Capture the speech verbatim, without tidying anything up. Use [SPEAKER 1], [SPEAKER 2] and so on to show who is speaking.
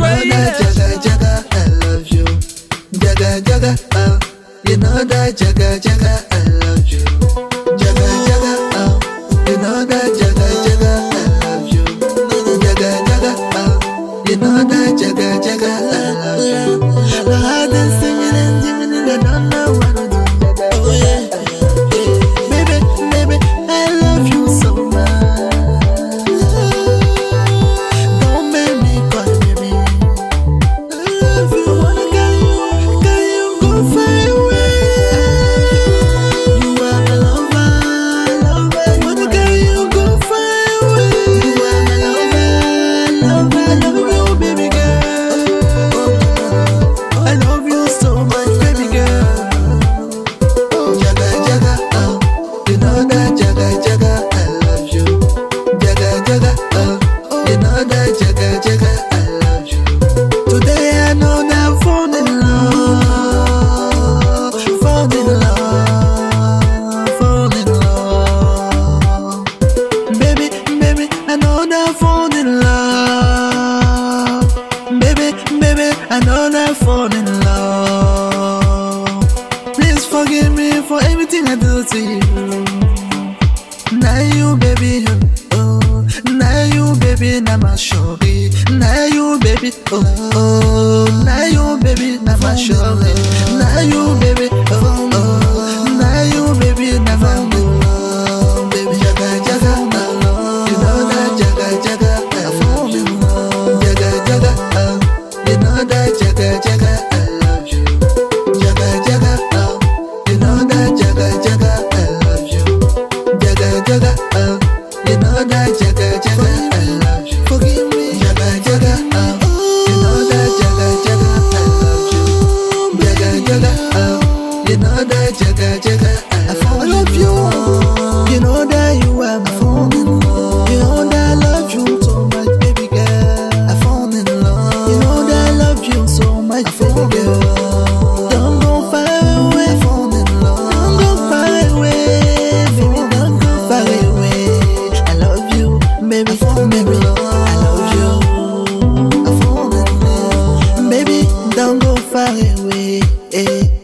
[SPEAKER 1] know that Jaga Jaga, I love you. Jaga Jaga, oh. You know that Jaga Jaga, I love you. Jaga Jaga, oh. You know that Jaga Jaga, I love you. Jaga Jaga, oh. You know that Jaga Jaga, I love you. My heart is singing and singing and I don't know what to do. Oh yeah, baby, baby, I love you so much. Don't make me cry, baby. I love you. Can you, can you go far away? You are my lover, lover. Wanna can you go far away? You are my lover, lover. I love you, baby girl. I love you so much, baby girl. Jaga Jaga, oh. You know that Jaga Jaga, I love you. Jaga Jaga, oh. You know that Jaga Jaga, I love you. Today I know that I'm falling in love, falling in love, falling in love. Baby, baby, I know that I'm falling in love. Baby, baby, I know that I'm falling in love. Please forgive me for everything I do to you. Now you, baby, oh, now you, baby, now my shorty. Now you, baby, oh, oh, now you, baby, now my shorty. Now you, baby, oh, oh, now you, baby, now my love, baby. Jaga Jaga, oh, you know that Jaga Jaga, I love you. Jaga Jaga, oh, you know that Jaga Jaga, I love you. Jaga Jaga, oh, you know that Jaga Jaga, I love you. Jaga Jaga, oh, you know that Jaga Jaga, I love you. Forgive me, Jaga Jaga, oh, you know that Jaga Jaga, I love you. Jaga Jaga, oh, you know that Jaga Jaga, I love you. You know that you are my phone. You know that I love you so much, baby girl. I fall in love. You know that I love you so much, baby girl. Don't go far away. I fall in love. Don't go far away, baby. Don't go far away. I love you, baby. I fall in love. I love you. I fall in love, baby. Don't go far away. Eh.